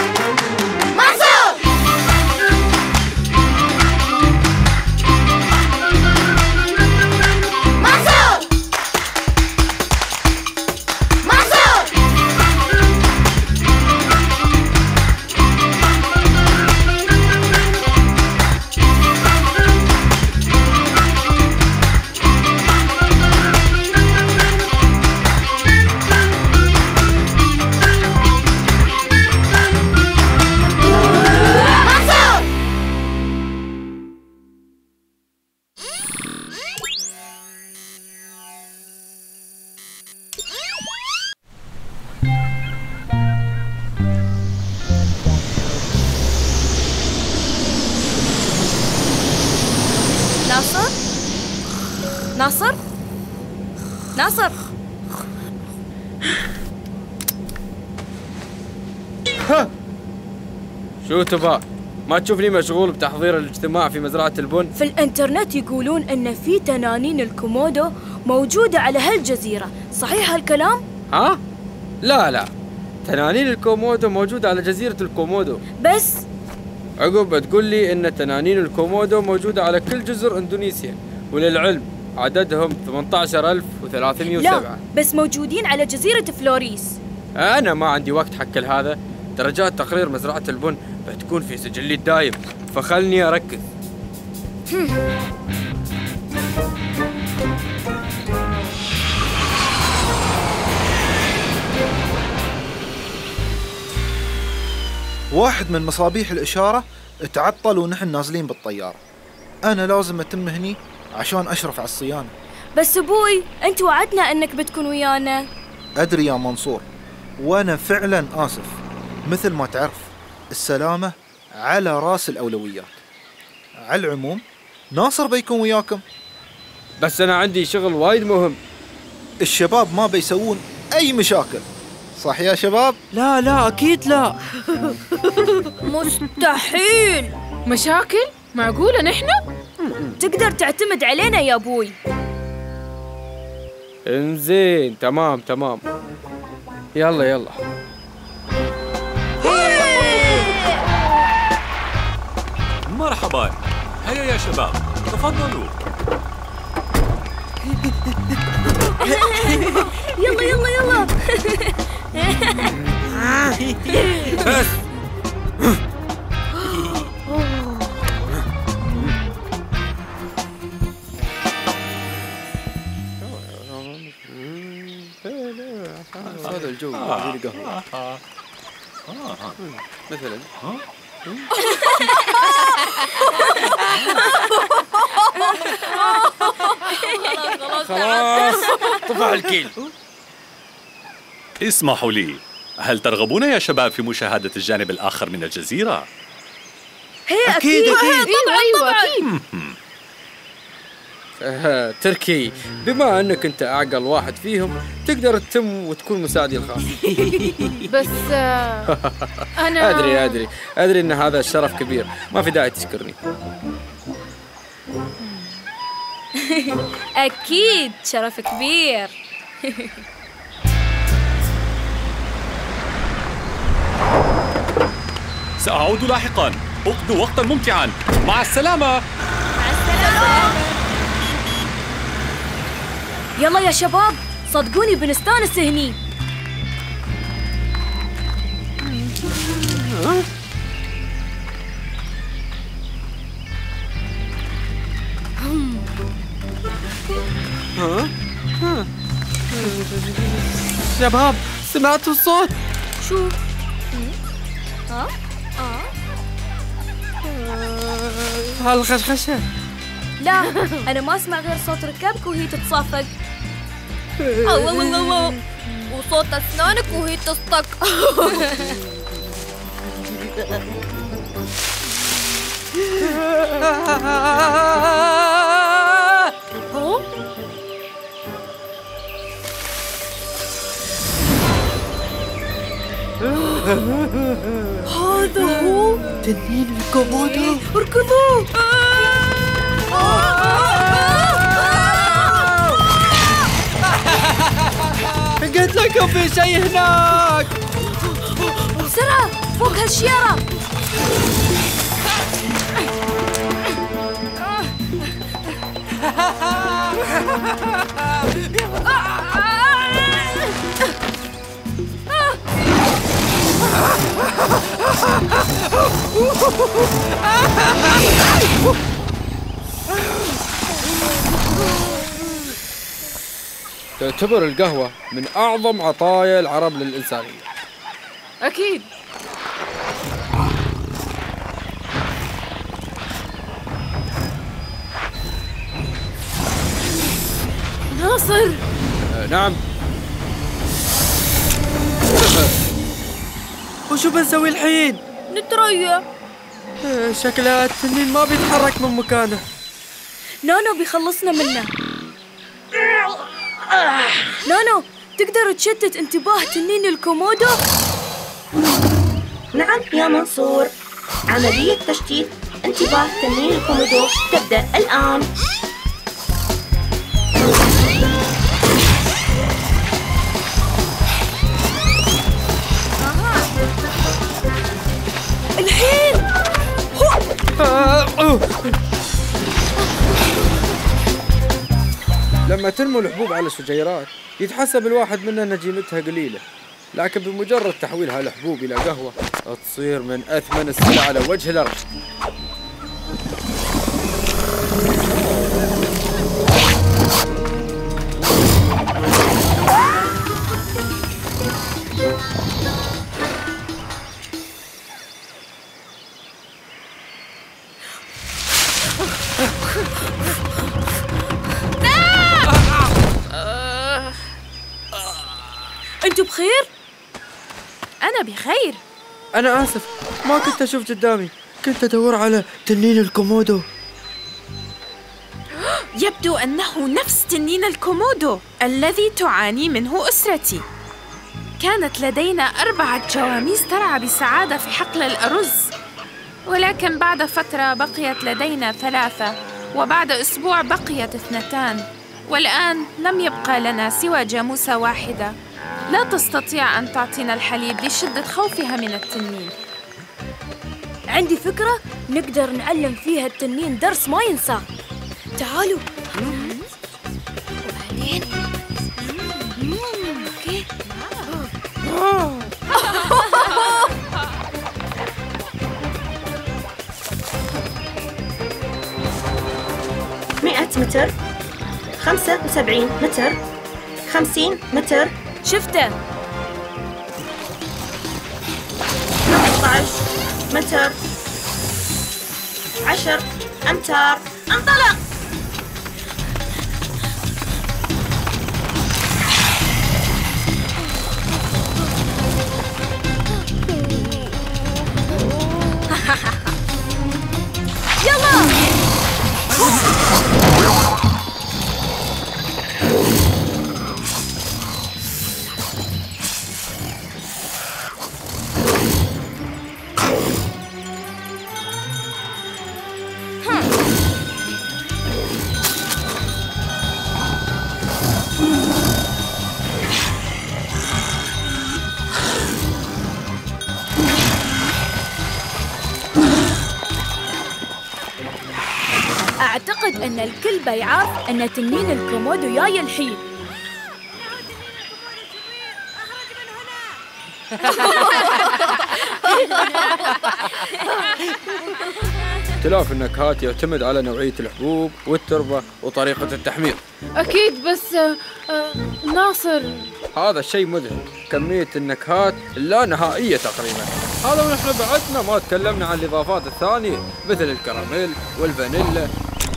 ناصر؟ ناصر؟ شو تبغى؟ ما تشوفني مشغول بتحضير الاجتماع في مزرعة البن؟ في الانترنت يقولون ان في تنانين الكومودو موجودة على هالجزيرة، صحيح هالكلام؟ ها؟ لا، تنانين الكومودو موجودة على جزيرة الكومودو بس عقب تقول لي ان تنانين الكومودو موجودة على كل جزر اندونيسيا، وللعلم عددهم 18307. لا، بس موجودين على جزيرة فلوريس. أنا ما عندي وقت حق هذا. درجات تقرير مزرعة البن بتكون في سجلي الدايم، فخلني أركز. واحد من مصابيح الإشارة تعطل ونحن نازلين بالطيارة. أنا لازم أتم هني عشان أشرف على الصيانة. بس أبوي، أنت وعدنا أنك بتكون ويانا. أدري يا منصور، وأنا فعلا آسف. مثل ما تعرف السلامة على رأس الأولويات. على العموم ناصر بيكون وياكم، بس أنا عندي شغل وايد مهم. الشباب ما بيسوون أي مشاكل، صح يا شباب؟ لا أكيد لا. مستحيل. مشاكل؟ معقولة نحن؟ تقدر تعتمد علينا يا أبوي. انزين، تمام. يلا. مرحبا، هيا يا شباب تفضلوا. يلا. بس هذا الجو يبي قهوة مثلا. خلاص طفح الكيل. اسمحوا لي، هل ترغبون يا شباب في مشاهدة الجانب الآخر من الجزيرة؟ أكيد. أيوة. تركي، بما أنك أنت أعقل واحد فيهم تقدر تتم وتكون مساعدي الخاص. بس أنا أدري أن هذا الشرف كبير، ما في داعي تشكرني. أكيد شرف كبير. سأعود لاحقاً، اقضوا وقتاً ممتعاً، مع السلامة. يلا يا شباب، صدقوني بنستانس هني. شباب، سمعتوا الصوت؟ شو؟ هالخشخشة. لا، أنا ما أسمع غير صوت ركابك وهي تتصافق. الله، وصوت أسنانك وهي تصطك. هذا هو تنين الكومودو. اركضوا. قلت لكم في شيء هناك. بسرعة، فوق فوق هالشيارة. تعتبر القهوة من أعظم عطايا العرب للإنسانية. أكيد. ناصر. نعم. وشو بنسوي الحين؟ نتريا. شكلها التنين ما بيتحرك من مكانه. نانو بيخلصنا منه. نانو، تقدر تشتت انتباه تنين الكومودو؟ نعم يا منصور، عملية تشتيت انتباه تنين الكومودو تبدأ الآن. الحين. لما تنمو الحبوب على الشجيرات يتحسب الواحد منها ان قيمتها قليلة، لكن بمجرد تحويلها الحبوب إلى قهوة تصير من أثمن السلع على وجه الأرض. انتوا بخير؟ أنا بخير. أنا آسف، ما كنت أشوف قدامي، كنت أدور على تنين الكومودو. يبدو أنه نفس تنين الكومودو الذي تعاني منه أسرتي. كانت لدينا 4 جواميس ترعى بسعادة في حقل الأرز، ولكن بعد فترة بقيت لدينا 3، وبعد أسبوع بقيت 2، والآن لم يبقى لنا سوى جاموسة واحدة لا تستطيع أن تعطينا الحليب لشدة خوفها من التنين. عندي فكرة نقدر نعلم فيها التنين درس ما ينساه. تعالوا. وبعدين اوكي. 100 متر، 75 متر، 50 متر. شفته. 15 متر، 10 أمتار. انطلق. أعتقد أن الكل بيعرف أن تنين الكومودو جاي الحين. اختلاف النكهات يعتمد على نوعية الحبوب والتربة وطريقة التحمير. أكيد، بس ناصر، هذا الشيء مذهل، كمية النكهات لا نهائية تقريبا. هذا ونحن بعدنا ما تكلمنا عن الإضافات الثانية مثل الكراميل والفانيلا.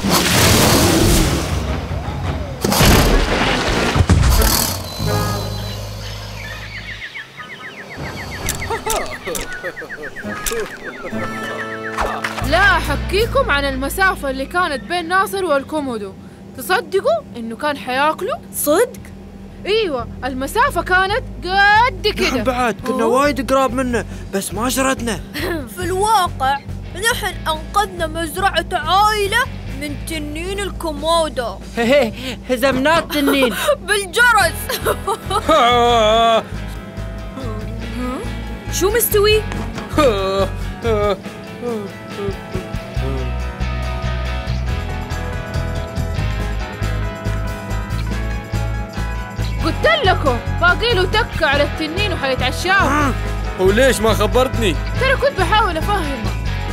لا أحكيكم عن المسافة اللي كانت بين ناصر والكومودو. تصدقوا إنه كان حياكله؟ صدق؟ ايوه، المسافة كانت قد كده. بعد كنا وايد قراب منه بس ما شردنا. في الواقع نحن أنقذنا مزرعة عائلة من تنين الكومودو. هزمناه التنين بالجرس. شو مستوي؟ قلت لكم باقي له تكة على التنين وحيتعشاه. وليش ما خبرتني؟ ترى كنت بحاول أفهمه.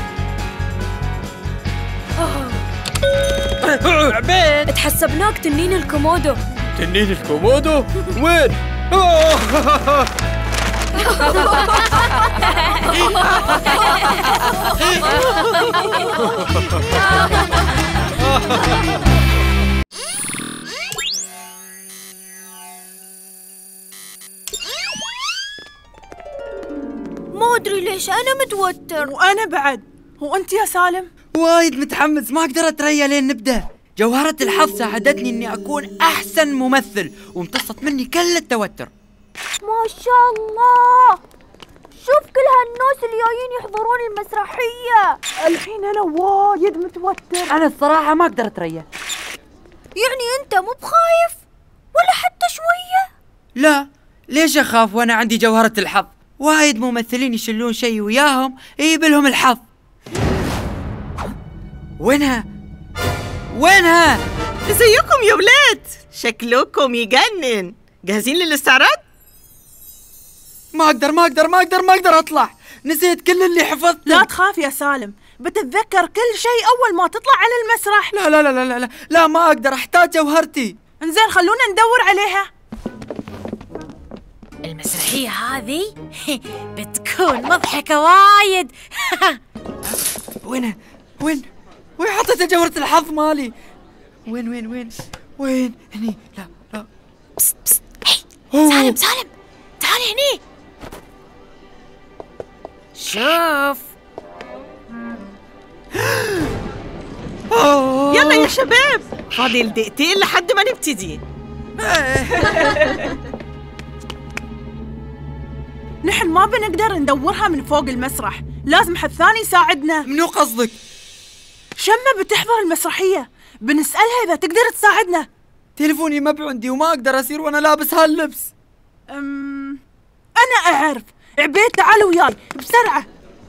عبيد اتحسبناك تنين الكومودو. تنين الكومودو؟ وين؟ ما أدري ليش أنا متوتر. وأنا بعد. وأنت يا سالم؟ وايد متحمس، ما أقدر أتريا لين نبدأ. جوهرة الحظ ساعدتني إني أكون أحسن ممثل وامتصت مني كل التوتر. ما شاء الله، شوف كل هالناس اللي جايين يحضرون المسرحية. الحين أنا وايد متوتر. أنا الصراحة ما أقدر أتريا. يعني أنت مو بخايف ولا حتى شوية؟ لا، ليش أخاف وأنا عندي جوهرة الحظ؟ وايد ممثلين يشلون شيء وياهم يجيب لهم الحظ. وينها؟ وينها؟ ازيكم يا ولاد؟ شكلكم يجنن. جاهزين للاستعراض؟ ما أقدر أطلع. نسيت كل اللي حفظته. لا تخاف يا سالم، بتتذكر كل شيء أول ما تطلع على المسرح. لا لا لا لا لا لا، ما أقدر، أحتاج جوهرتي. انزين خلونا ندور عليها. المسرحية هذه بتكون مضحكة وايد. وين حطيت جوهرة الحظ مالي؟ وين هني؟ لا بس سالم تعال هني. شوف. يلا يا شباب، فاضل دقيقتين لحد ما نبتدي. نحن ما بنقدر ندورها من فوق المسرح، لازم حد ثاني يساعدنا. منو قصدك؟ شمة بتحضر المسرحية، بنسألها إذا تقدر تساعدنا. تليفوني ما بعندي وما أقدر أسير وأنا لابس هاللبس. أنا أعرف. عبيد تعال وياي بسرعة.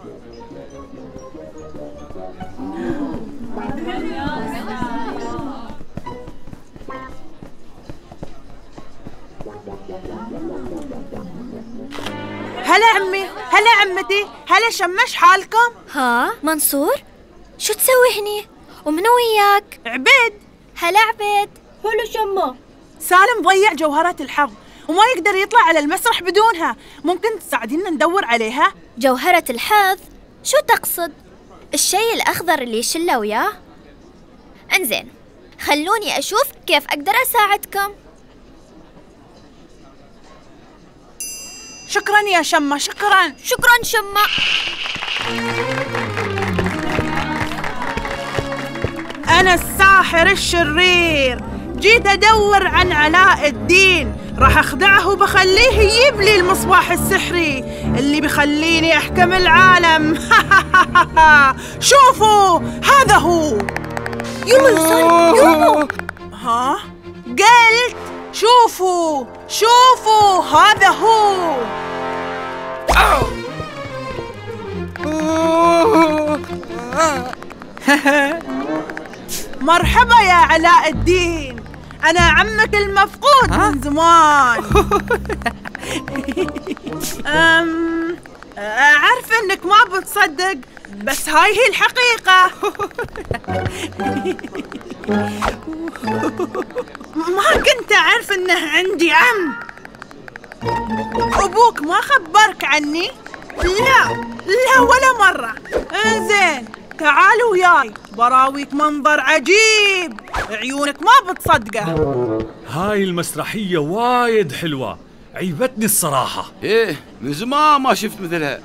هلا عمي، هلا عمتي، هلا شمش حالكم؟ ها منصور، شو تسوي هني؟ ومنو وياك؟ عبيد. هلا عبيد. هلا شمة. سالم ضيع جوهرة الحظ وما يقدر يطلع على المسرح بدونها، ممكن تساعدينا ندور عليها؟ جوهرة الحظ؟ شو تقصد؟ الشيء الأخضر اللي يشله وياه؟ انزين، خلوني أشوف كيف أقدر أساعدكم. شكراً يا شمة، شكراً شمة. أنا الساحر الشرير، جيت أدور عن علاء الدين، راح أخدعه وبخليه يجيب لي المصباح السحري اللي بيخليني أحكم العالم. شوفوا هذا هو. يلا يا سالم يلا. ها؟ قلت شوفوا هذا هو. مرحبا يا علاء الدين، أنا عمك المفقود من زمان. أعرف إنك ما بتصدق، بس هاي هي الحقيقة. ما كنت أعرف إنه عندي عم. أبوك ما خبرك عني؟ لا ولا مرة. إنزين تعالوا وياي براويك منظر عجيب عيونك ما بتصدقه. هاي المسرحية وايد حلوة، عيبتني الصراحة. ايه من زمان ما شفت مثلها.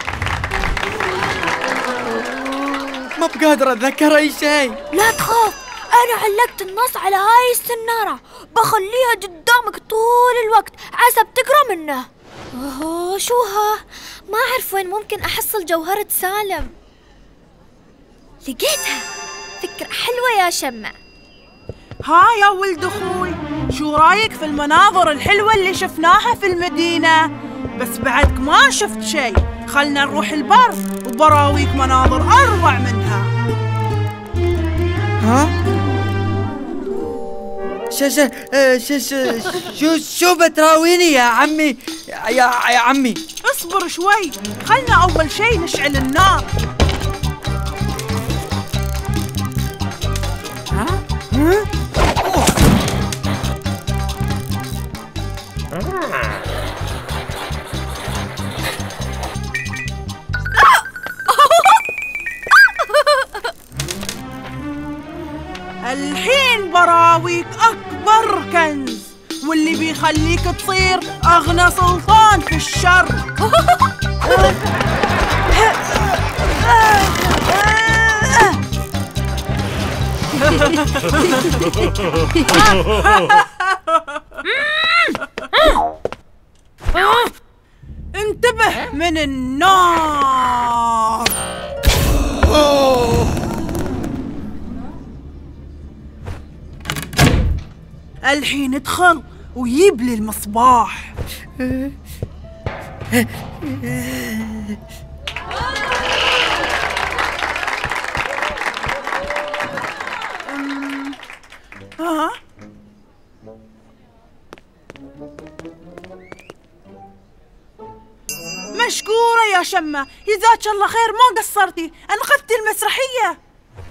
ما بقادر أتذكر أي شيء. لا تخاف، أنا علقت النص على هاي السنارة، بخليها قدامك طول الوقت عسى بتقرأ منه. شو ما أعرف وين ممكن أحصل جوهرة سالم. لقيتها، فكرة حلوة يا شمة. ها يا ولد أخوي، شو رايك في المناظر الحلوة اللي شفناها في المدينة؟ بس بعدك ما شفت شيء. خلنا نروح البر وبراويك مناظر أروع منها. ها؟ شو بتراويني يا عمي؟ يا عمي اصبر شوي، خلنا أول شيء نشعل النار. الحين براويك أكبر كنز، واللي بيخليك تصير أغنى سلطان في الشرق. انتبه من النار. الحين ادخل وجيب لي المصباح. مشكورة يا شمة، جزاك الله خير، ما قصرتي، أنقذتي المسرحية.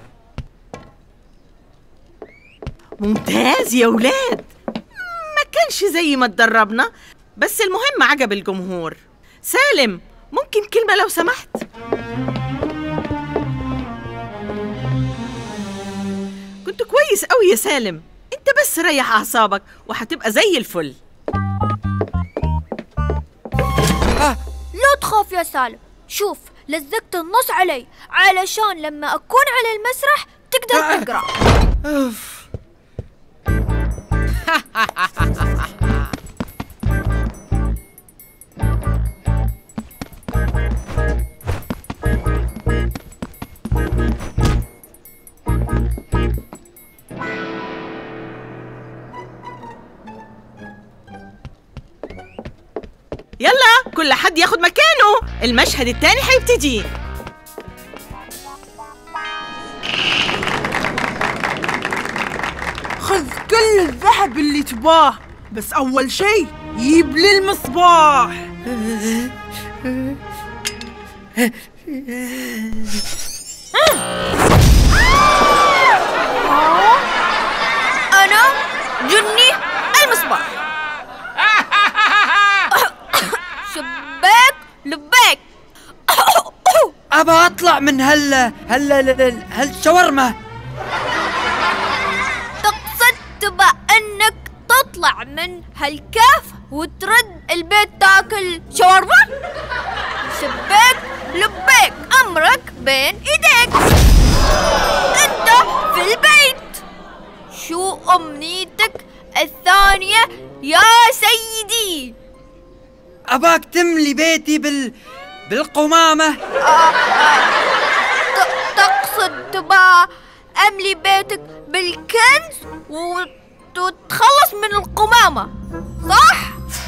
ممتاز يا ولاد، ما كانش زي ما تدربنا، بس المهم عجب الجمهور. سالم، ممكن كلمة لو سمحت؟ كنت كويس قوي يا سالم، انت بس ريح أعصابك وهتبقى زي الفل. لا تخاف يا سالم، شوف لزقت النص علي علشان لما أكون على المسرح تقدر تقرأ. يلا كل حد ياخد مكانه، المشهد التاني هيبتدي. خذ كل الذهب اللي تباه، بس أول شيء جيب لي المصباح. أنا جني المصباح. شباك لبيك. أبى أطلع من هالشاورما. تقصد تبى أنك تطلع من هالكهف وترد البيت تاكل شاورما؟ شباك لبيك، أمرك بين إيديك، أنت في البيت. شو أمنيتك الثانية يا سيدي؟ أباك تملي بيتي بالقمامة. تقصد تبى أملي بيتك بالكنز وتتخلص من القمامة، صح؟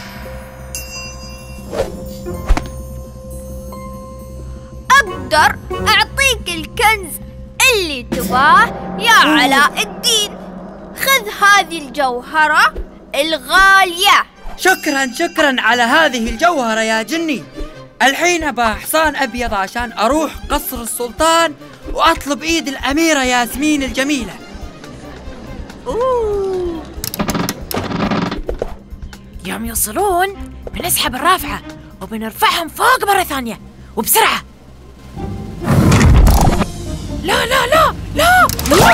أقدر أعطيك الكنز اللي تباه يا علاء الدين. خذ هذه الجوهرة الغالية. شكرا على هذه الجوهرة يا جني. الحين أبا حصان أبيض عشان أروح قصر السلطان وأطلب إيد الأميرة ياسمين الجميلة. يوم يوصلون بنسحب الرافعة وبنرفعهم فوق مرة ثانية وبسرعة. لا لا لا لا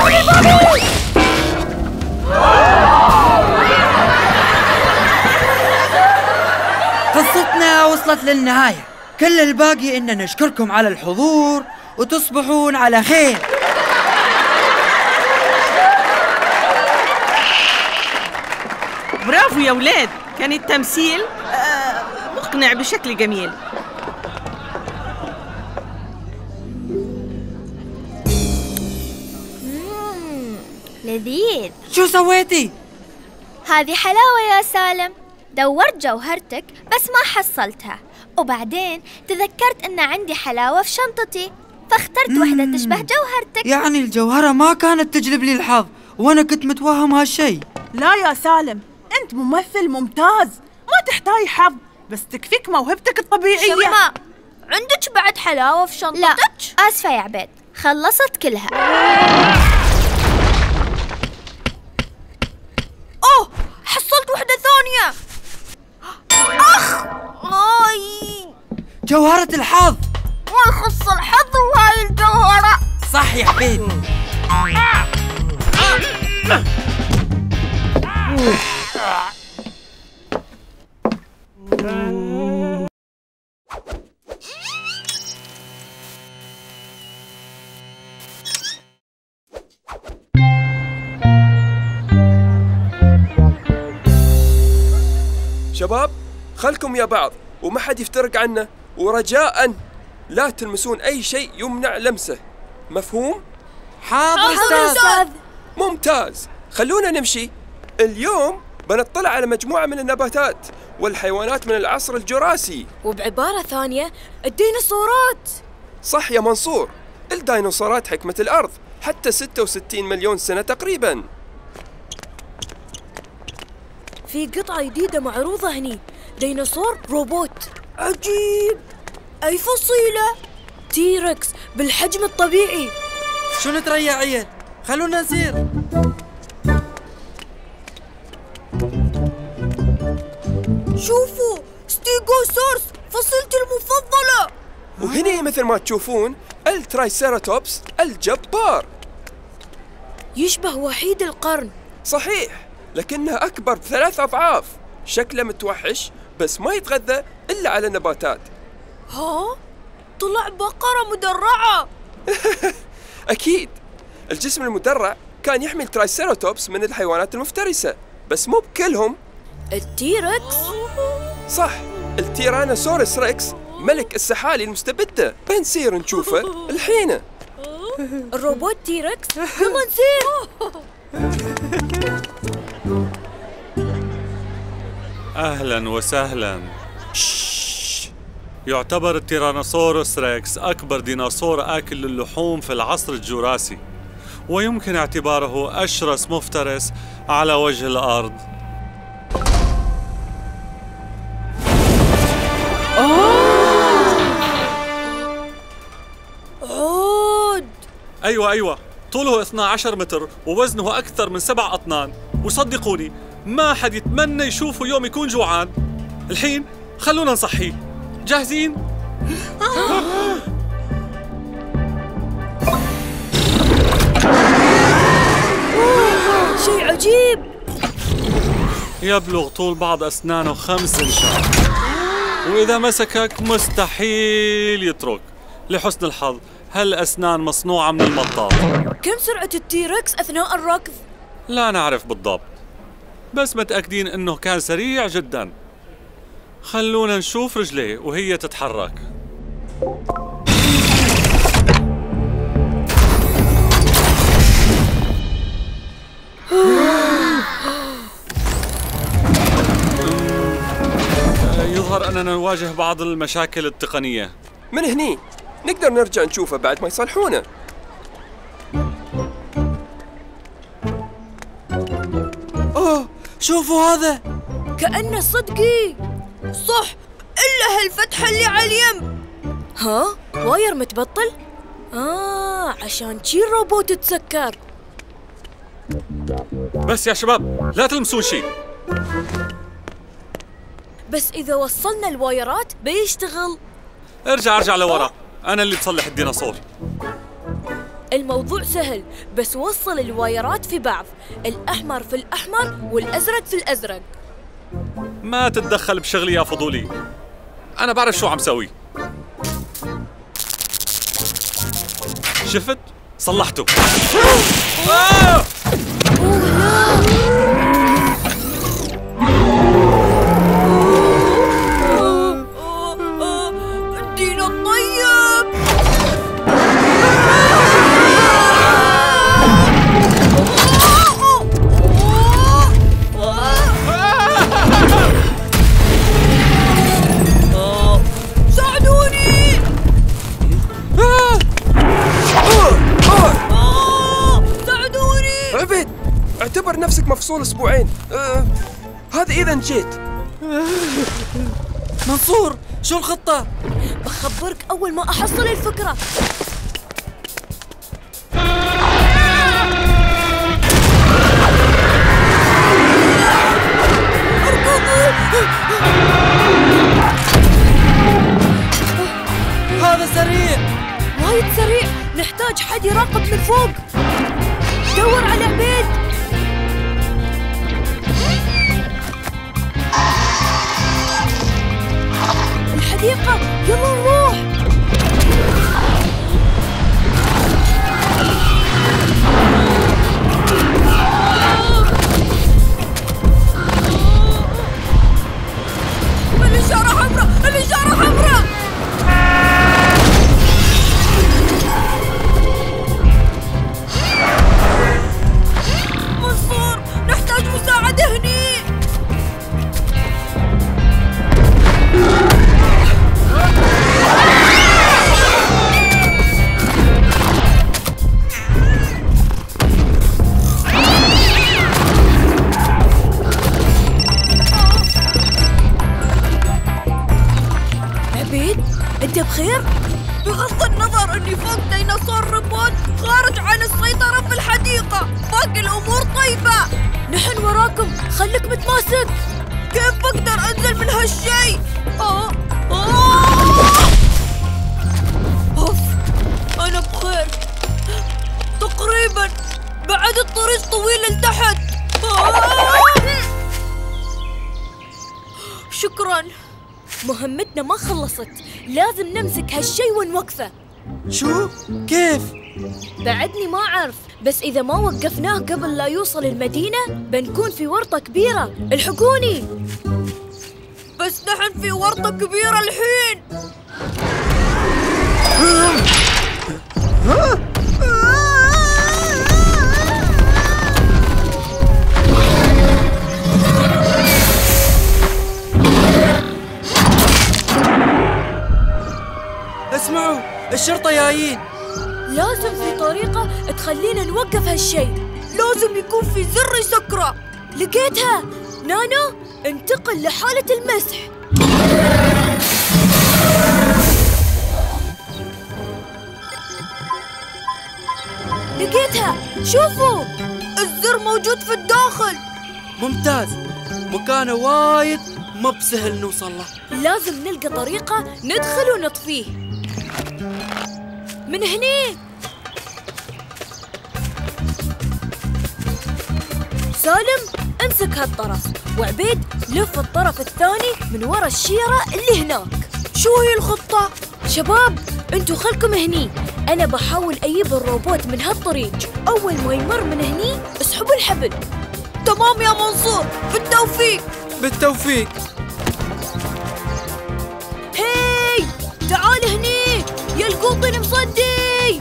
قصتنا وصلت للنهاية، كل الباقي إن نشكركم على الحضور وتصبحون على خير. برافو يا ولاد، كان التمثيل مقنع بشكل جميل. لذيذ. شو سويتي؟ هذه حلاوة يا سالم، دورت جوهرتك بس ما حصلتها، وبعدين تذكرت أن عندي حلاوة في شنطتي فاخترت وحدة تشبه جوهرتك. يعني الجوهرة ما كانت تجلب لي الحظ وأنا كنت متوهم هالشي. لا يا سالم، أنت ممثل ممتاز، ما تحتاج حظ، بس تكفيك موهبتك الطبيعية. شماء، عندك بعد حلاوة في شنطتك؟ لا آسفة يا عبيد، خلصت كلها. أوه، حصلت وحدة ثانية. أخ، جوهرة الحظ. ما يخص الحظ وهاي الجوهرة. صح يا عبيد. شباب، خلكم يا بعض وما حد يفترق عنا، ورجاء لا تلمسون أي شيء يمنع لمسه. مفهوم؟ حاضر أستاذ. ممتاز، خلونا نمشي. اليوم بنطلع على مجموعة من النباتات والحيوانات من العصر الجراسي. وبعبارة ثانية الديناصورات. صح يا منصور، الديناصورات حكمة الأرض حتى 66 مليون سنة تقريباً. في قطعة جديدة معروضة هني، ديناصور روبوت عجيب. أي فصيلة؟ تيركس بالحجم الطبيعي. شو نتريا عيل؟ خلونا نسير. شوفوا، ستيغوسورس فصيلتي المفضلة. وهني مثل ما تشوفون الترايسيراتوبس الجبار. يشبه وحيد القرن. صحيح، لكنه أكبر ب3 أضعاف. شكله متوحش بس ما يتغذى إلا على النباتات. ها؟ طلع بقرة مدرعة. أكيد، الجسم المدرع كان يحمي الترايسيراتوبس من الحيوانات المفترسة، بس مو بكلهم. التيركس؟ صح، التيرانوسورس ريكس ملك السحالي المستبدة. بنسير نشوفه الحين. الروبوت تيركس، يلا نسير. أهلا وسهلا. يعتبر التيرانوسورس ريكس أكبر ديناصور آكل للحوم في العصر الجراسي، ويمكن اعتباره أشرس مفترس على وجه الأرض. عود. أيوة، طوله 12 متر ووزنه أكثر من 7 أطنان، وصدقوني ما حد يتمنى يشوفه يوم يكون جوعان. الحين خلونا نصحيه. جاهزين؟ شيء عجيب. يبلغ طول بعض أسنانه 5 إنشات، وإذا مسكك مستحيل يترك. لحسن الحظ هالأسنان مصنوعة من المطاط. كم سرعة التيركس أثناء الركض؟ لا نعرف بالضبط، بس متأكدين إنه كان سريع جدا. خلونا نشوف رجليه وهي تتحرك. يظهر أننا نواجه بعض المشاكل التقنية. من هني نقدر نرجع نشوفه بعد ما يصلحونه. شوفوا هذا، كأنه صدقي. صح، إلا هالفتحة اللي على اليم. ها؟ واير متبطل؟ عشان شي الروبوت تسكر. بس يا شباب لا تلمسون شيء. بس إذا وصلنا الوايرات بيشتغل. ارجع لورا، أنا اللي بصلح الديناصور. الموضوع سهل، بس وصل الوايرات في بعض، الأحمر في الأحمر والأزرق في الأزرق. ما تتدخل بشغلي يا فضولي، أنا بعرف شو عم سوي. شفت؟ صلحته. الدينا الطيب. الوصول أسبوعين. هذا إذا نجيت. منصور، شو الخطة؟ بخبرك أول ما أحصل الفكرة. هذا سريع، وايد سريع، نحتاج حد يراقب من فوق. دور على عبيد. الحديقة، يلا نروح. الإشارة حمراء، الإشارة حمراء. منصور، نحتاج مساعدة هني. عبيد، انت بخير؟ بغض النظر اني فوق ديناصور روبوت خارج عن السيطرة في الحديقة، باقي الامور طيبة. نحن وراكم، خليك متماسك. كيف بقدر انزل من هالشي؟ اوف، انا بخير تقريبا، بعد الطريق طويل لتحت. شكرا. مهمتنا ما خلصت، لازم نمسك هالشي ونوقفه. شو؟ كيف؟ بعدني ما أعرف، بس إذا ما وقفناه قبل لا يوصل المدينة بنكون في ورطة كبيرة. الحقوني. بس نحن في ورطة كبيرة الحين. اسمعوا، الشرطة جايين. لازم في طريقة تخلينا نوقف هالشي. لازم يكون في زر يسكره. لقيتها. نانو، انتقل لحالة المسح. لقيتها، شوفوا الزر موجود في الداخل. ممتاز، مكانه وايد ما بسهل نوصل له. لازم نلقى طريقة ندخل ونطفيه. من هني. سالم، امسك هالطرف، وعبيد لف الطرف الثاني من ورا الشيرة اللي هناك. شو هي الخطة؟ شباب، انتوا خلكم هني، انا بحاول اجيب الروبوت من هالطريق. اول ما يمر من هني اسحبوا الحبل. تمام يا منصور، بالتوفيق. بالتوفيق. هاي، تعال هني يا القوطن مصدي.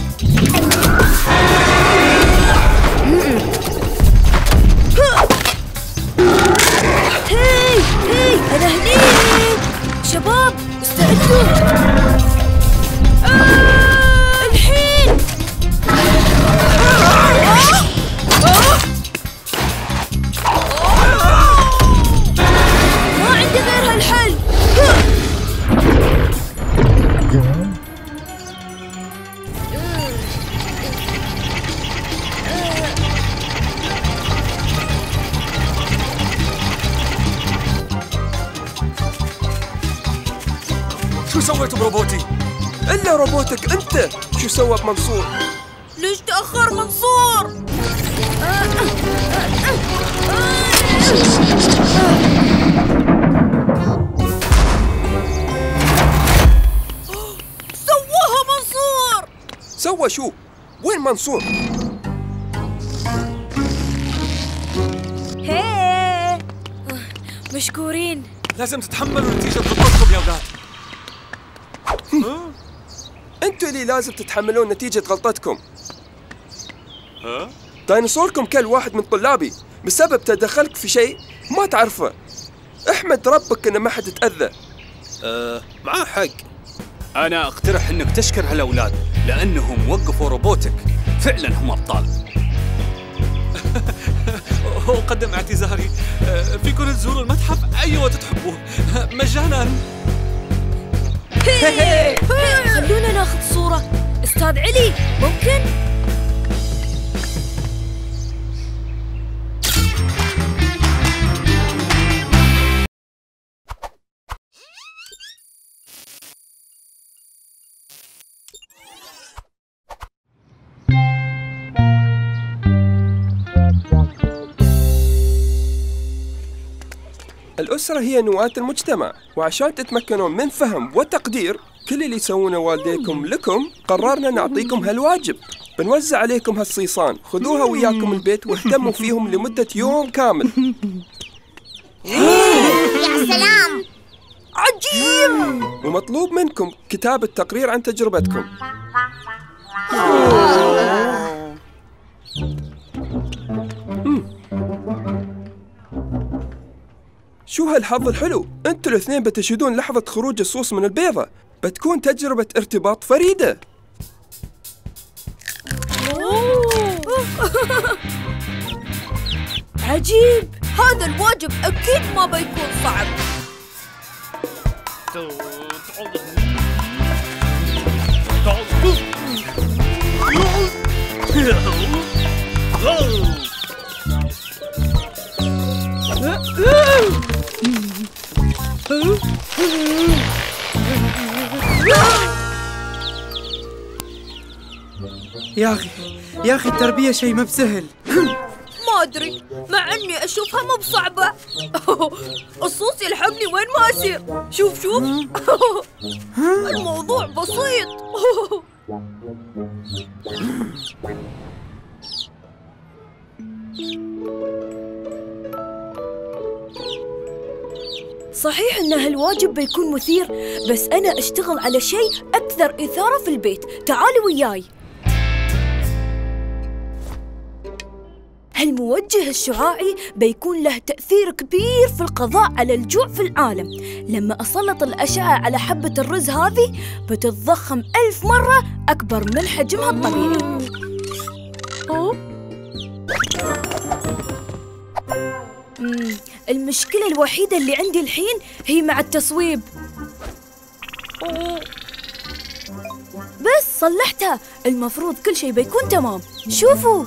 هاي، أنا هني. شباب استعدوا. الحين. ما عندي غير هالحل. شو سويت بروبوتي؟ إلا روبوتك أنت، شو سوى بمنصور؟ ليش تأخر منصور؟ سواها منصور. سوى شو؟ وين منصور؟ هي، مشكورين. لازم تتحملوا نتيجة غلطتكم يا أولاد. أنتوا اللي لازم تتحملون نتيجة غلطتكم. ديناصوركم كل واحد من طلابي بسبب تدخلك في شيء ما تعرفه. احمد ربك إن ما حد تأذى. معاه حق. أنا أقترح إنك تشكر هالأولاد لأنهم وقفوا روبوتك. فعلا هم أبطال. وأقدم اعتذاري. فيكم تزوروا المتحف أي وقت تحبوه مجانا. خلونا ناخذ صورة. أستاذ علي ممكن؟ الأسرة هي نواة المجتمع، وعشان تتمكنون من فهم وتقدير كل اللي يسوونه والديكم لكم، قررنا نعطيكم هالواجب. بنوزع عليكم هالصيصان، خذوها وياكم البيت واهتموا فيهم لمدة يوم كامل. يا سلام، عجيب. ومطلوب منكم كتابة تقرير عن تجربتكم. شو هالحظ الحلو، انتوا الاثنين بتشهدون لحظة خروج الصوص من البيضة. بتكون تجربة ارتباط فريدة. عجيب، هذا الواجب أكيد ما بيكون صعب. يا أخي التربية شيء ما بسهل. ما أدري، مع إني أشوفها مو بصعبة. الصوص يلحقني وين ما أسير. شوف الموضوع بسيط. صحيح إن هالواجب بيكون مثير، بس أنا أشتغل على شيء أكثر إثارة في البيت. تعالوا وياي. هالموجه الشعاعي بيكون له تأثير كبير في القضاء على الجوع في العالم. لما أسلط الأشعة على حبة الرز هذه بتتضخم 1000 مرة أكبر من حجمها الطبيعي. المشكلة الوحيدة اللي عندي الحين هي مع التصويب. بس صلحتها، المفروض كل شيء بيكون تمام. شوفوا.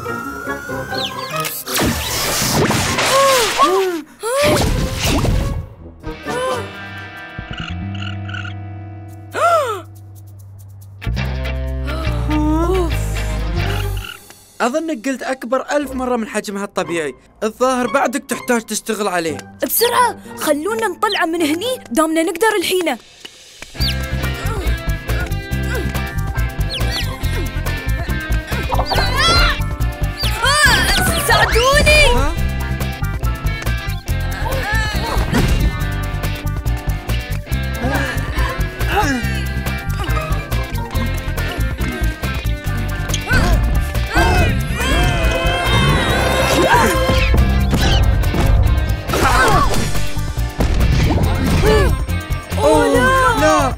أظنك قلت أكبر 1000 مرة من حجمها الطبيعي. الظاهر بعدك تحتاج تشتغل عليه. بسرعة، خلونا نطلع من هني دامنا نقدر الحين. ساعدوني. لا.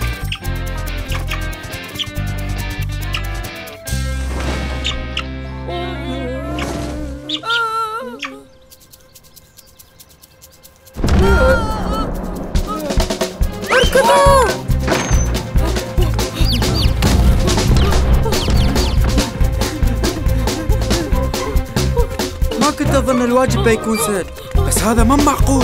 ما كنت أظن الواجب بيكون سهل، بس هذا ما معقول.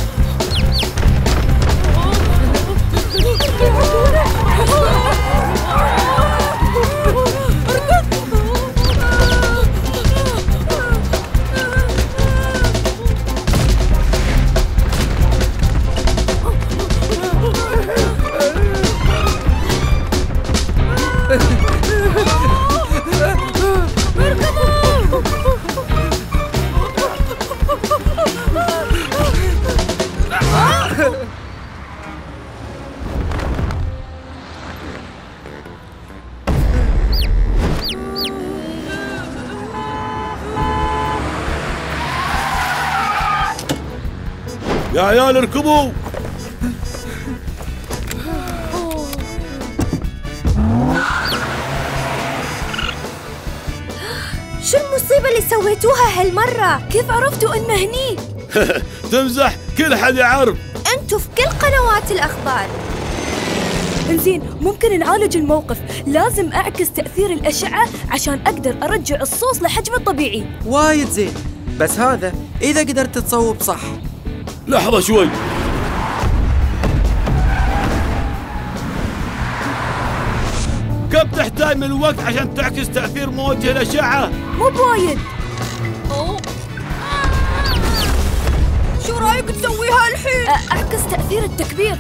يا عيال اركبوا. شو المصيبة اللي سويتوها هالمرة؟ كيف عرفتوا إنه هني؟ تمزح، كل حد يعرف. أنتوا في كل قنوات الأخبار. إنزين، ممكن نعالج الموقف. لازم أعكس تأثير الأشعة عشان أقدر أرجع الصوص لحجمه الطبيعي. وايد زين، بس هذا إذا قدرت تصوب صح. لحظة شوي. كم تحتاج من الوقت عشان تعكس تأثير موجه الأشعة؟ مو بوايد. شو رايك تسويها الحين؟ أعكس تأثير التكبير.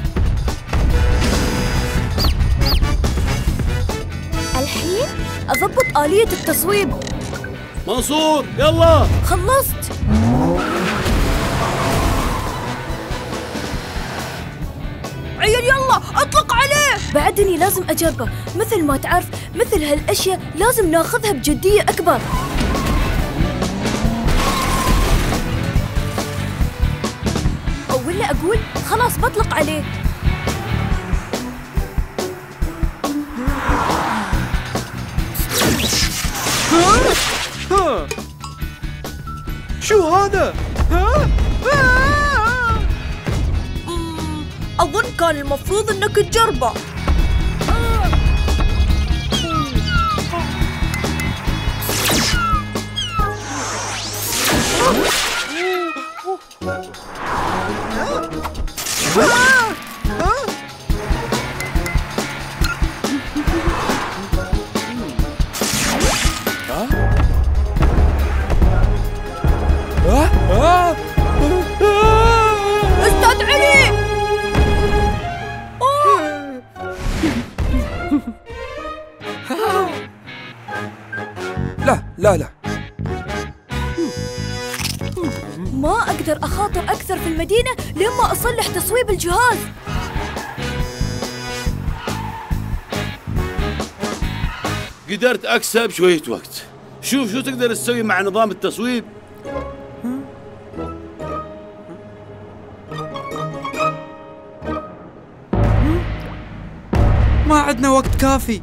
الحين أضبط آلية التصويب. منصور يلا. خلصت. عيل يلا اطلق عليه. بعدني لازم أجربه. مثل ما تعرف، مثل هالأشياء لازم ناخذها بجدية أكبر. ولا أقول خلاص بطلق عليه. شو هذا؟ أظن كان المفروض إنك تجربه. أستاذ علي. لا ما أقدر أخاطر أكثر في المدينة لما أصلح تصويب الجهاز. قدرت أكسب شوية وقت. شوف شو تقدر تسوي مع نظام التصويب. ما عندنا وقت كافي.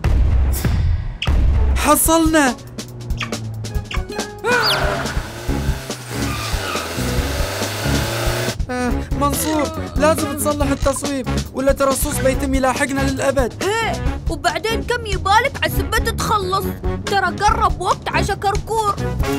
حصلنا. منصور، لازم تصلح التصويب ولا ترى الصوص بيتم يلاحقنا للأبد. وبعدين كم يبالك عسبة تتخلص؟ ترى قرب وقت عشا كركور.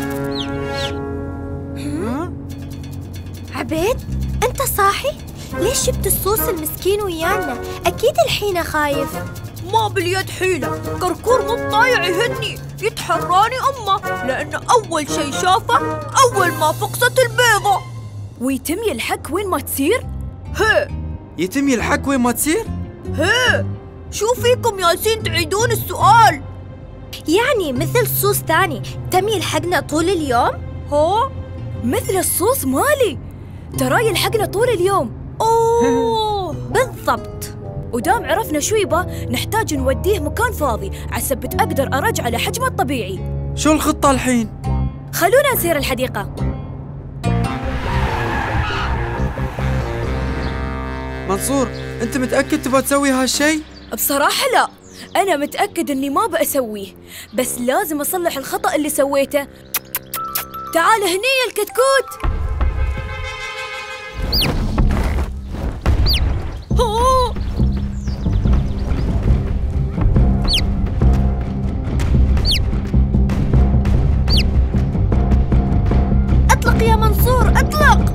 عبيد، أنت صاحي؟ ليش جبت الصوص المسكين ويانا؟ أكيد الحين خايف. ما باليد حيلة، كركور مو طايع يهني، يتحراني أمه لأنه أول شي شافه أول ما فقست البيضة. ويتم يلحق وين ما تصير؟ يتم يلحق وين ما تصير؟ شو فيكم ياسين تعيدون السؤال؟ يعني مثل صوص ثاني تم يلحقنا طول اليوم؟ مثل الصوص مالي، ترى يلحقنا طول اليوم. أوه بالضبط. ودام عرفنا شو يبا، نحتاج نوديه مكان فاضي عسبت أقدر أرجع لحجمه الطبيعي. شو الخطة الحين؟ خلونا نسير الحديقة. منصور، أنت متأكد تبغى تسوي هالشي؟ بصراحة لا، أنا متأكد إني ما بأسويه، بس لازم أصلح الخطأ اللي سويته. تعال هني يا الكتكوت. اطلق يا منصور، اطلق.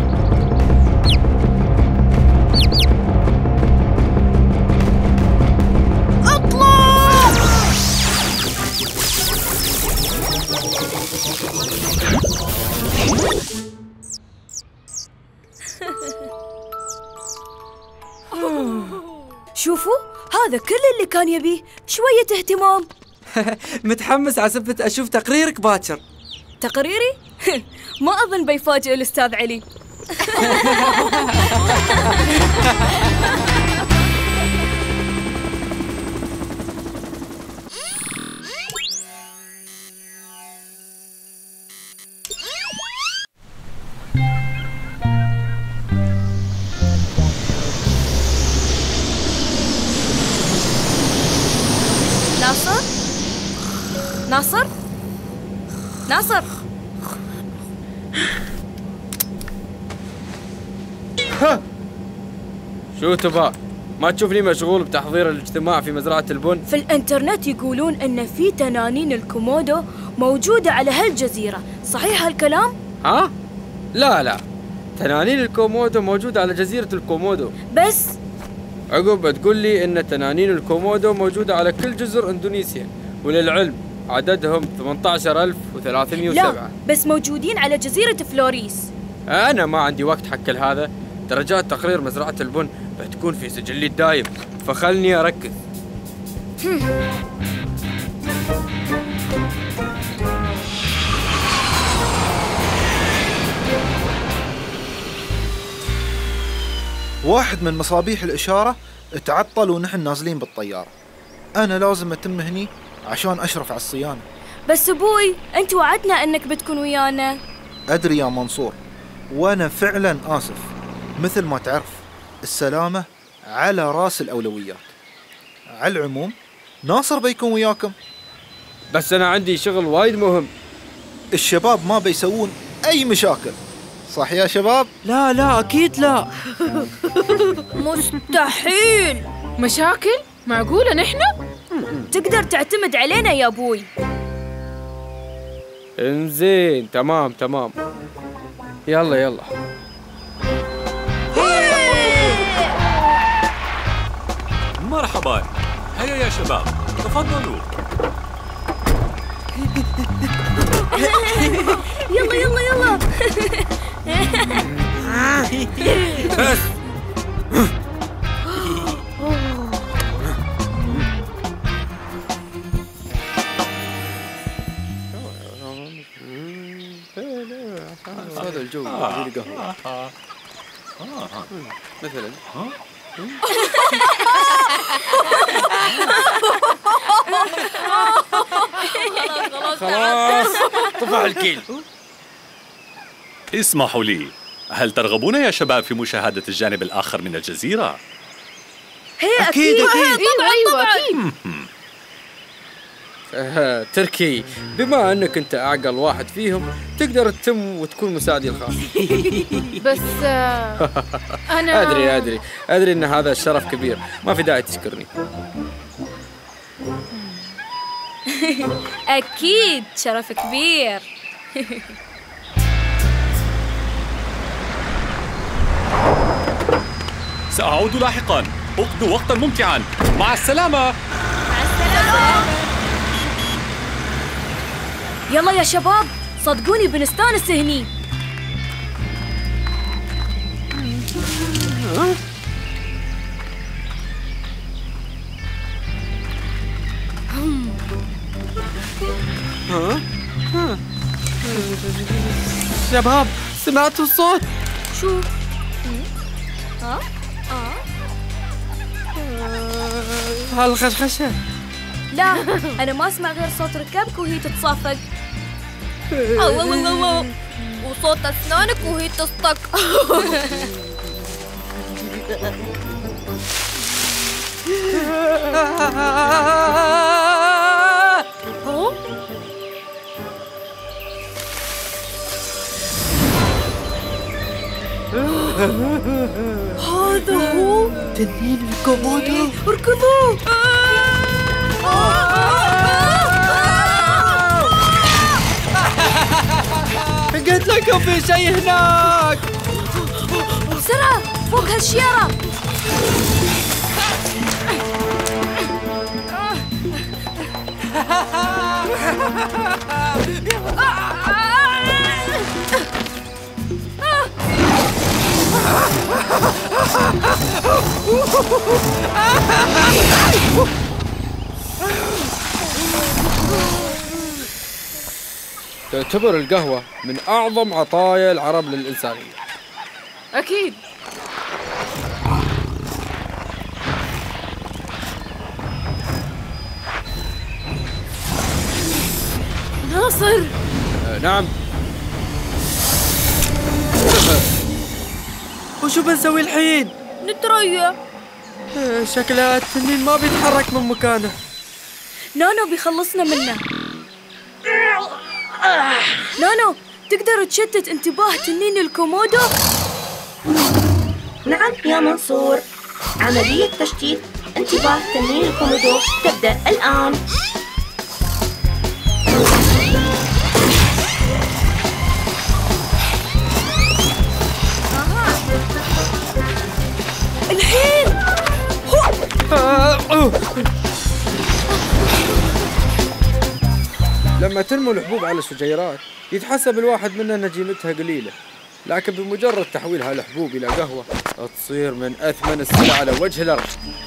شوفوا، هذا كل اللي كان يبيه، شوية اهتمام. متحمس عسبة أشوف تقريرك باكر. تقريري؟ ما أظن بيفاجئ الأستاذ علي. ناصر؟ ناصر. شو تبغى؟ ما تشوفني مشغول بتحضير الاجتماع في مزرعة البن؟ في الانترنت يقولون ان في تنانين الكومودو موجودة على هالجزيرة، صحيح هالكلام؟ ها؟ لا، تنانين الكومودو موجودة على جزيرة الكومودو بس عقب بتقول لي ان تنانين الكومودو موجودة على كل جزر اندونيسيا، وللعلم عددهم 18307. لا، بس موجودين على جزيرة فلوريس. انا ما عندي وقت حق هذا. درجات تقرير مزرعة البن بتكون في سجلي الدايم، فخلني اركز. واحد من مصابيح الإشارة تعطل ونحن نازلين بالطيارة. أنا لازم أتم هني عشان أشرف على الصيانة. بس أبوي، أنت وعدنا أنك بتكون ويانا. أدري يا منصور، وأنا فعلا آسف. مثل ما تعرف السلامة على رأس الأولويات. على العموم ناصر بيكون وياكم، بس أنا عندي شغل وايد مهم. الشباب ما بيسوون أي مشاكل، صح يا شباب؟ لا أكيد لا. مستحيل. مشاكل؟ معقولة نحن؟ تقدر تعتمد علينا يا أبوي. انزين، تمام. يلا. مرحبا، هيا يا شباب، تفضلوا. يلا. بس هذا الجو يبي لي قهوة مثلا. خلاص طفح الكيل. اسمحوا لي، هل ترغبون يا شباب في مشاهدة الجانب الآخر من الجزيرة؟ هي أكيد. أيوة أكيد. تركي، بما أنك أنت أعقل واحد فيهم تقدر تتم وتكون مساعدي الخاص. بس أنا أدري أن هذا الشرف كبير، ما في داعي تشكرني. أكيد شرف كبير. سأعود لاحقا، اقضوا وقتا ممتعا، مع السلامة. يلا يا شباب، صدقوني بنستانس هني. شباب، سمعتوا الصوت؟ شو؟ هالخشخشة. لا، أنا ما أسمع غير صوت ركابك وهي تتصفق. الله، وصوت أسنانك وهي تصطك. هذا هو تنين الكومودو. اركضوا. قلت لكم في شيء هناك. بسرعة فوق هالشيارة. تعتبر القهوة من أعظم عطايا العرب للإنسانية. أكيد. ناصر. نعم. وشو بنسوي الحين؟ نتريا. شكلها التنين ما بيتحرك من مكانه. نانو بيخلصنا منه. نونو، تقدر تشتت انتباه تنين الكومودو؟ نعم يا منصور، عملية تشتيت انتباه تنين الكومودو تبدأ الآن. الحين لما تنمو الحبوب على الشجيرات يتحسب الواحد منها ان قيمتها قليلة، لكن بمجرد تحويلها الحبوب إلى قهوة تصير من أثمن السلع على وجه الأرض.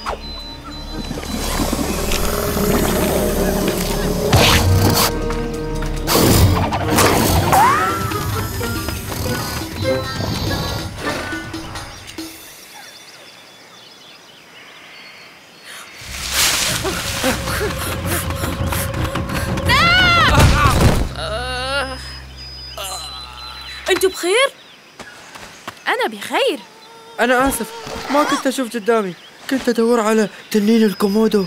انتوا بخير؟ أنا بخير. أنا آسف، ما كنت أشوف قدامي، كنت أدور على تنين الكومودو.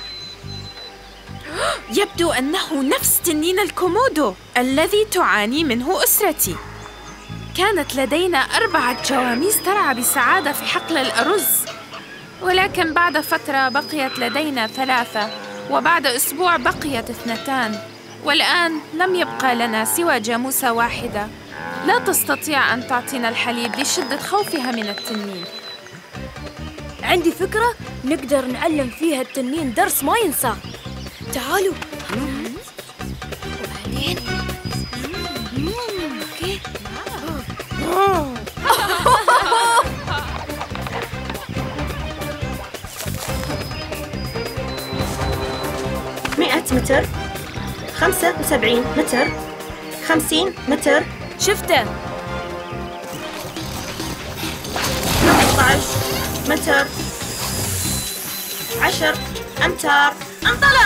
يبدو أنه نفس تنين الكومودو الذي تعاني منه أسرتي. كانت لدينا 4 جواميس ترعى بسعادة في حقل الأرز، ولكن بعد فترة بقيت لدينا 3، وبعد أسبوع بقيت 2، والآن لم يبقى لنا سوى جاموسة واحدة لا تستطيع أن تعطينا الحليب لشدة خوفها من التنين. عندي فكرة نقدر نعلم فيها التنين درس ما ينساه. تعالوا. وبعدين اوكي. 100 متر، 75 متر، 50 متر. شفته. 15 متر، 10 أمتار. انطلق.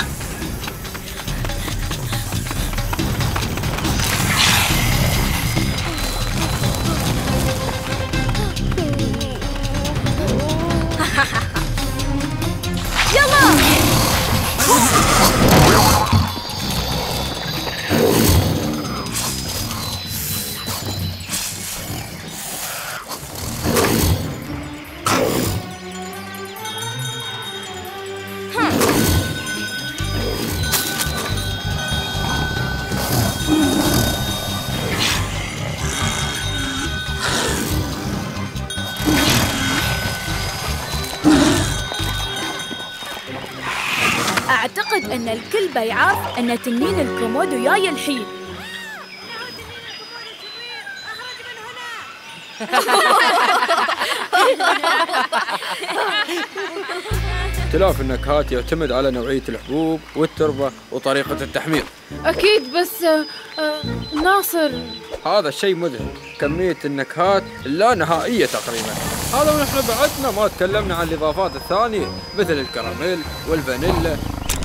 أعتقد أن الكل بيعرف أن تنين الكومودو جاي الحين. اختلاف النكهات يعتمد على نوعية الحبوب والتربة وطريقة التحمير. أكيد، بس ناصر، هذا الشيء مذهل، كمية النكهات لا نهائية تقريبا. هذا ونحن بعدنا ما تكلمنا عن الإضافات الثانية مثل الكراميل والفانيلا.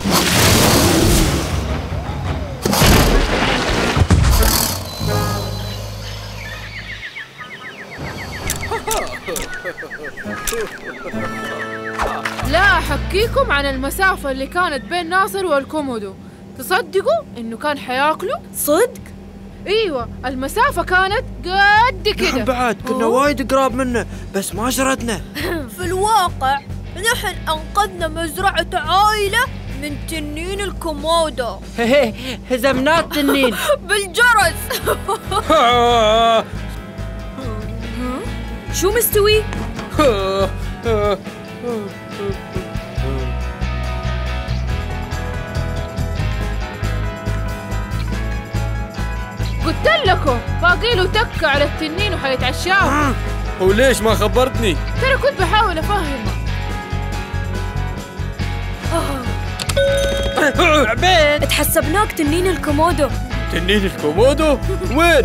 لا أحكيكم عن المسافة اللي كانت بين ناصر والكومودو. تصدقوا إنه كان حياكله؟ صدق؟ ايوه، المسافة كانت قد كده. بعد كنا وايد قراب منه بس ما شردنا. في الواقع نحن أنقذنا مزرعة عائلة من تنين الكومودو. هزمنا التنين بالجرس. شو مستوي؟ قلت لكم باقي له تكة على التنين وحيتعشاه. وليش ما خبرتني؟ ترى كنت بحاول أفهمه. عبيد، اتحسبناك تنين الكومودو. تنين الكومودو؟ وين؟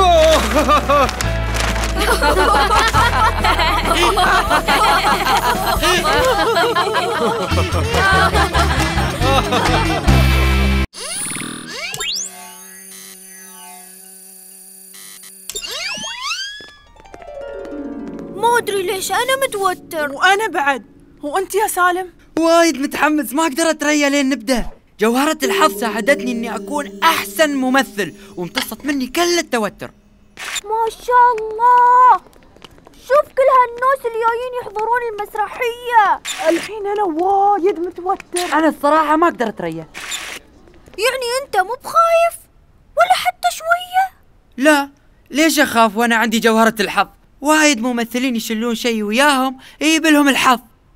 ما أدري ليش أنا متوتر. وأنا بعد. هو أنت يا سالم؟ وايد متحمس، ما أقدر أتريا لين نبدأ. جوهرة الحظ ساعدتني إني أكون أحسن ممثل وامتصت مني كل التوتر. ما شاء الله، شوف كل هالناس اللي جايين يحضرون المسرحية. الحين أنا وايد متوتر. أنا الصراحة ما أقدر أتريث. يعني أنت مو بخايف ولا حتى شوية؟ لا، ليش أخاف وأنا عندي جوهرة الحظ؟ وايد ممثلين يشلون شيء وياهم يجيب لهم الحظ.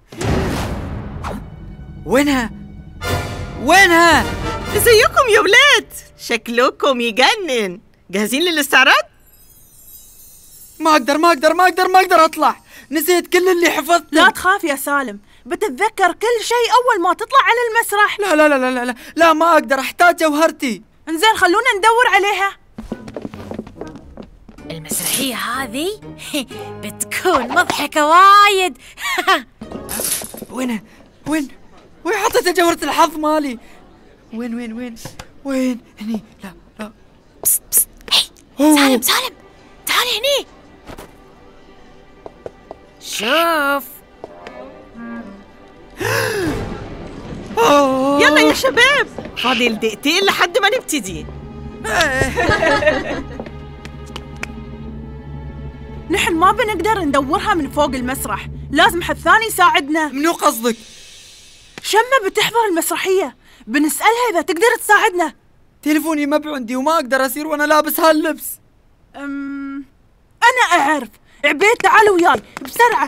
وينها؟ وينها؟ ازيكم يا ولاد؟ شكلكم يجنن. جاهزين للاستعراض؟ ما أقدر أطلع. نسيت كل اللي حفظته. لا تخاف يا سالم، بتتذكر كل شيء أول ما تطلع على المسرح. لا لا لا لا لا لا، ما أقدر، أحتاج جوهرتي. إنزين خلونا ندور عليها. المسرحية هذه بتكون مضحكة وايد. وين حطيت جوهرة الحظ مالي؟ وين هني؟ لا بس سالم تعال هني. شوف. يلا يا شباب، فاضل دقيقتين لحد ما نبتدي. نحن ما بنقدر ندورها من فوق المسرح، لازم حد ثاني يساعدنا. منو قصدك؟ شمة بتحضر المسرحية، بنسألها إذا تقدر تساعدنا. تليفوني ما بعندي وما أقدر أسير وأنا لابس هاللبس. أنا أعرف. عبيد تعال وياي بسرعة.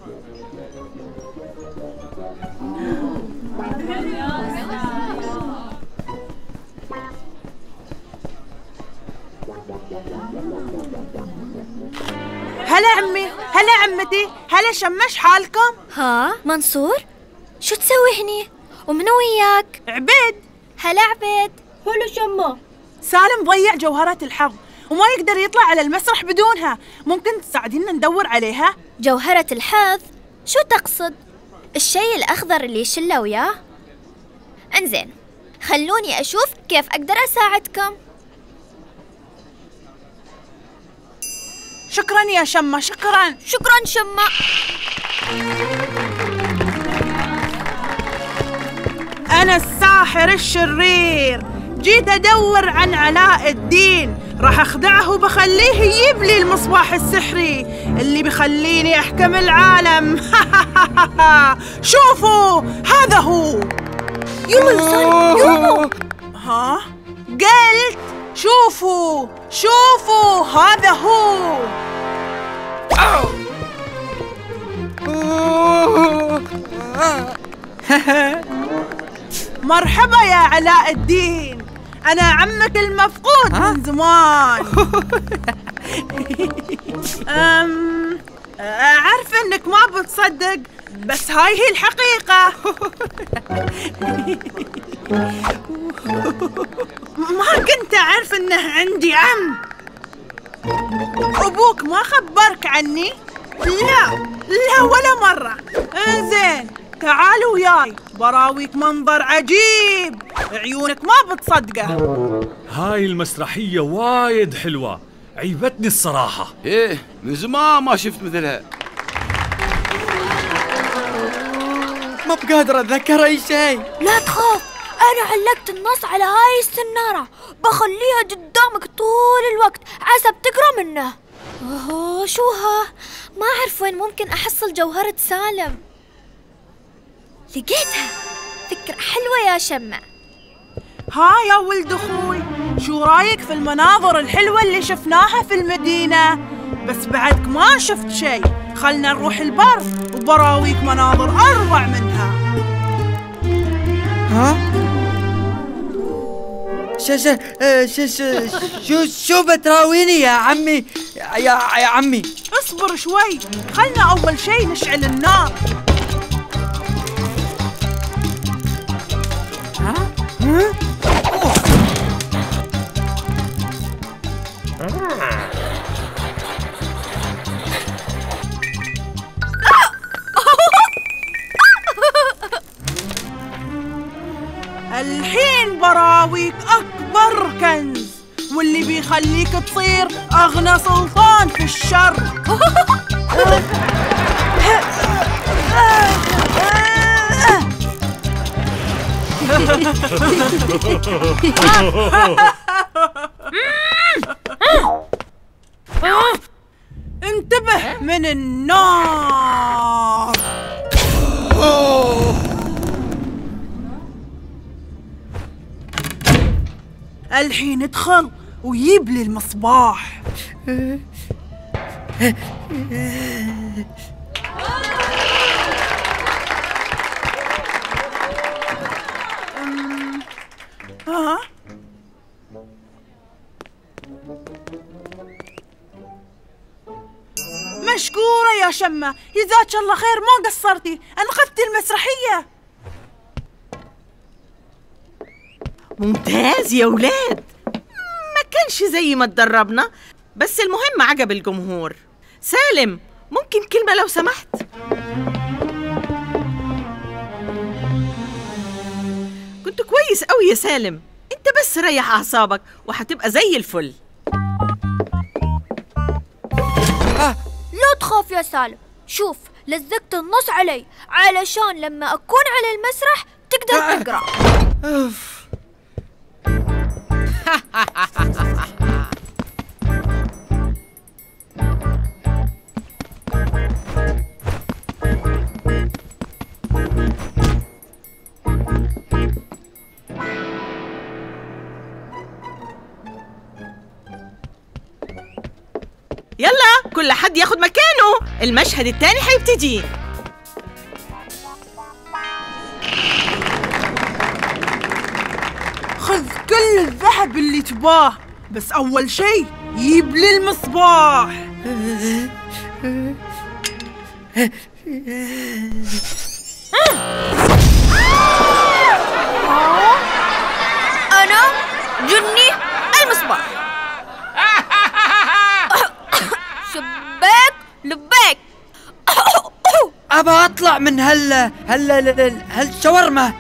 هلا عمي، هلا عمتي، هلا شمش حالكم؟ ها منصور، شو تسوي هني؟ ومنو وياك؟ عبيد. هلا عبيد. هلا شمة. سالم ضيع جوهرة الحظ وما يقدر يطلع على المسرح بدونها، ممكن تساعدينا ندور عليها؟ جوهرة الحظ؟ شو تقصد؟ الشيء الأخضر اللي يشله وياه؟ انزين، خلوني أشوف كيف أقدر أساعدكم. شكرا يا شمة، شكرا شمة. أنا الساحر الشرير، جيت أدور عن علاء الدين، راح أخدعه وبخليه يجيب لي المصباح السحري اللي بيخليني أحكم العالم. شوفوا هذا هو. يلا يا سالم يلا. ها؟ قلت شوفوا هذا هو. مرحبا يا علاء الدين، أنا عمك المفقود من زمان. أعرف إنك ما بتصدق، بس هاي هي الحقيقة. ما كنت أعرف إنه عندي عم. أبوك ما خبرك عني؟ لا ولا مرة. إنزين تعالوا وياي براويك منظر عجيب عيونك ما بتصدقه. هاي المسرحية وايد حلوة، عيبتني الصراحة. ايه من زمان ما شفت مثلها. ما بقادر أتذكر أي شيء. لا تخاف، أنا علقت النص على هاي السنارة، بخليها قدامك طول الوقت عسى بتقرأ منه. شو ها؟ ما أعرف وين ممكن أحصل جوهرة سالم. لقيتها، فكرة حلوة يا شمة. ها يا ولد أخوي، شو رايك في المناظر الحلوة اللي شفناها في المدينة؟ بس بعدك ما شفت شيء، خلنا نروح البر وبراويك مناظر أروع منها. ها؟ شو بتراويني يا عمي؟ يا عمي اصبر شوي، خلنا أول شيء نشعل النار. الحين براويك أكبر كنز واللي بيخليك تصير أغنى سلطان في الشر. انتبه من النار. الحين ادخل وجيب لي المصباح. مشكورة يا شمة، جزاك الله خير، ما قصرتي، أنقذتي المسرحية. ممتاز يا ولاد، ما كانش زي ما تدربنا، بس المهم عجب الجمهور. سالم، ممكن كلمة لو سمحت؟ كنت كويس قوي يا سالم، انت بس ريح أعصابك وهتبقى زي الفل. لا تخاف يا سالم، شوف لزقت النص علي علشان لما أكون على المسرح تقدر تقرأ. يلا كل حد ياخد مكانه، المشهد التاني هيبتدي. خذ كل الذهب اللي تباه، بس أول شيء جيب لي المصباح. أنا جني المصباح. شباك لبيك. أبى أطلع من هالشاورما.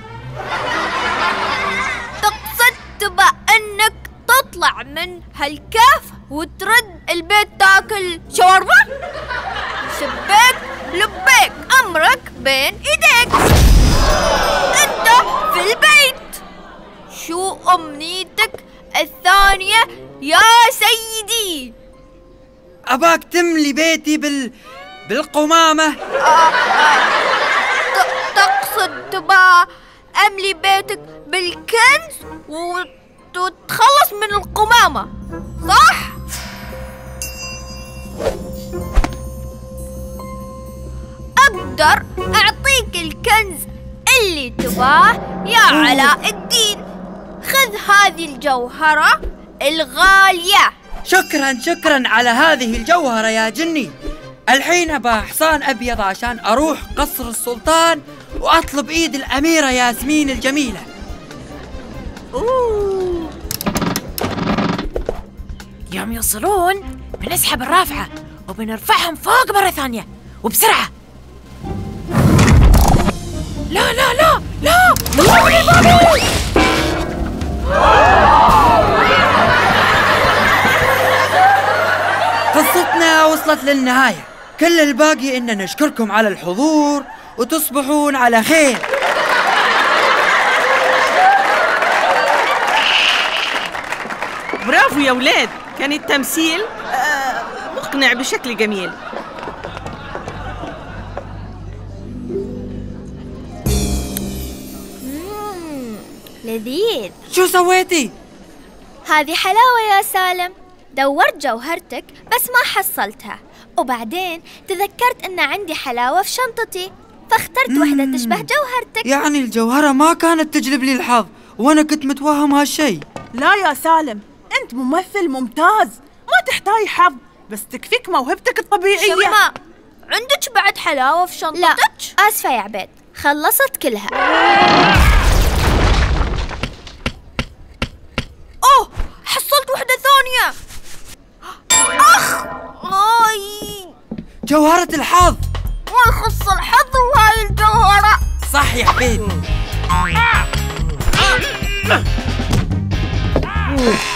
تقصد تبى أنك تطلع من هالكهف وترد البيت تاكل شاورما؟ شباك لبيك، أمرك بين إيديك، أنت في البيت. شو أمنيتك الثانية يا سيدي؟ أباك تملي بيتي بالقمامة. تقصد تبى أملي بيتك بالكنز وتتخلص من القمامة، صح؟ أقدر أعطيك الكنز اللي تباه يا علاء الدين. خذ هذه الجوهرة الغالية. شكرا على هذه الجوهرة يا جني. الحين أبا حصان أبيض عشان أروح قصر السلطان وأطلب إيد الأميرة ياسمين الجميلة. يوم يوصلون بنسحب الرافعة وبنرفعهم فوق مرة ثانية وبسرعة. لا لا لا لا، قصتنا وصلت للنهاية، كل الباقي إن نشكركم على الحضور وتصبحون على خير. برافو يا ولاد، كان التمثيل مقنع بشكل جميل. لذيذ. شو سويتي؟ هذه حلاوة يا سالم، دورت جوهرتك بس ما حصلتها، وبعدين تذكرت ان عندي حلاوة في شنطتي فاخترت واحدة تشبه جوهرتك. يعني الجوهرة ما كانت تجلب لي الحظ وانا كنت متوهم هالشي. لا يا سالم، انت ممثل ممتاز، ما تحتاج حظ، بس تكفيك موهبتك الطبيعية. شماء، عندك بعد حلاوة في شنطتك؟ لا، آسفة يا عبيد، خلصت كلها. اوه، حصلت واحدة ثانية. اخ، جوهرة الحظ. ما يخص الحظ وهاي الجوهرة. صح يا عبيد.